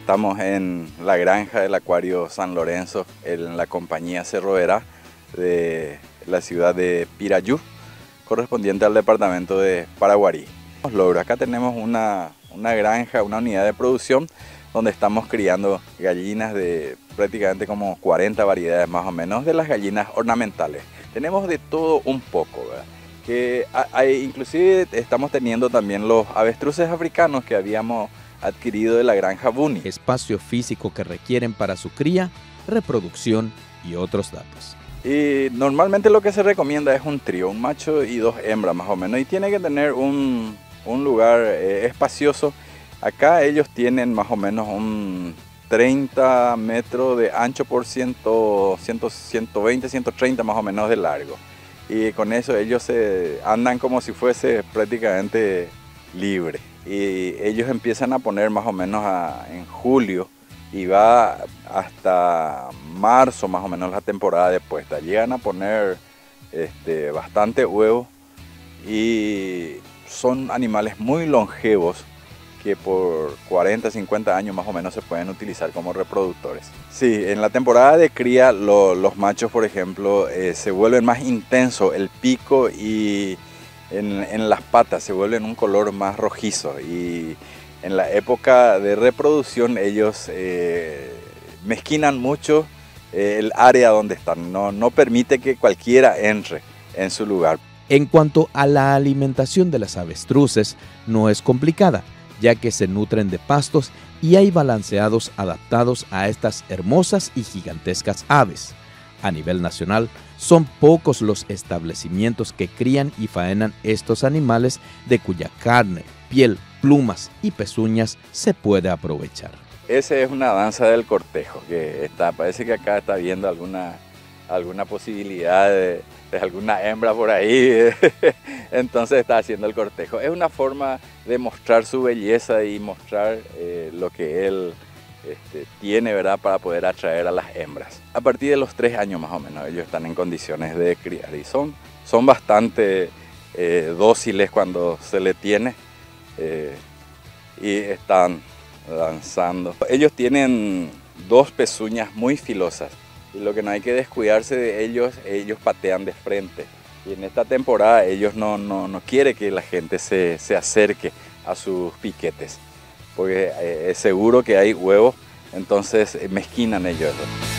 Estamos en la granja del Acuario San Lorenzo, en la compañía Cerro Verá de la ciudad de Pirayú, correspondiente al departamento de Paraguarí. Acá tenemos una granja, una unidad de producción donde estamos criando gallinas de prácticamente como 40 variedades más o menos de las gallinas ornamentales. Tenemos de todo un poco, ¿verdad? Inclusive estamos teniendo también los avestruces africanos que habíamos adquirido de la granja Buni. Espacio físico que requieren para su cría, reproducción y otros datos. Y normalmente lo que se recomienda es un trío, un macho y 2 hembras más o menos, y tiene que tener un lugar espacioso. Acá ellos tienen más o menos un 30 metros de ancho por 120, 130 más o menos de largo. Y con eso ellos andan como si fuese prácticamente libre. Y ellos empiezan a poner más o menos en julio y va hasta marzo más o menos la temporada de puesta. Llegan a poner bastante huevo y son animales muy longevos que por 40, 50 años más o menos se pueden utilizar como reproductores. Sí, en la temporada de cría los machos, por ejemplo, se vuelven más intenso el pico y en las patas se vuelven un color más rojizo, y en la época de reproducción ellos mezquinan mucho el área donde están, no permite que cualquiera entre en su lugar. En cuanto a la alimentación de las avestruces, no es complicada, ya que se nutren de pastos y hay balanceados adaptados a estas hermosas y gigantescas aves. A nivel nacional, son pocos los establecimientos que crían y faenan estos animales de cuya carne, piel, plumas y pezuñas se puede aprovechar. Esa es una danza del cortejo, que parece que acá está viendo alguna posibilidad de alguna hembra por ahí, entonces está haciendo el cortejo. Es una forma de mostrar su belleza y mostrar lo que él tiene, ¿verdad?, para poder atraer a las hembras. A partir de los 3 años más o menos ellos están en condiciones de criar y son bastante dóciles cuando se le tiene y están danzando. Ellos tienen 2 pezuñas muy filosas. Y lo que no hay que descuidarse de ellos patean de frente. Y en esta temporada ellos no quieren que la gente se acerque a sus piquetes, porque es seguro que hay huevos, entonces mezquinan ellos.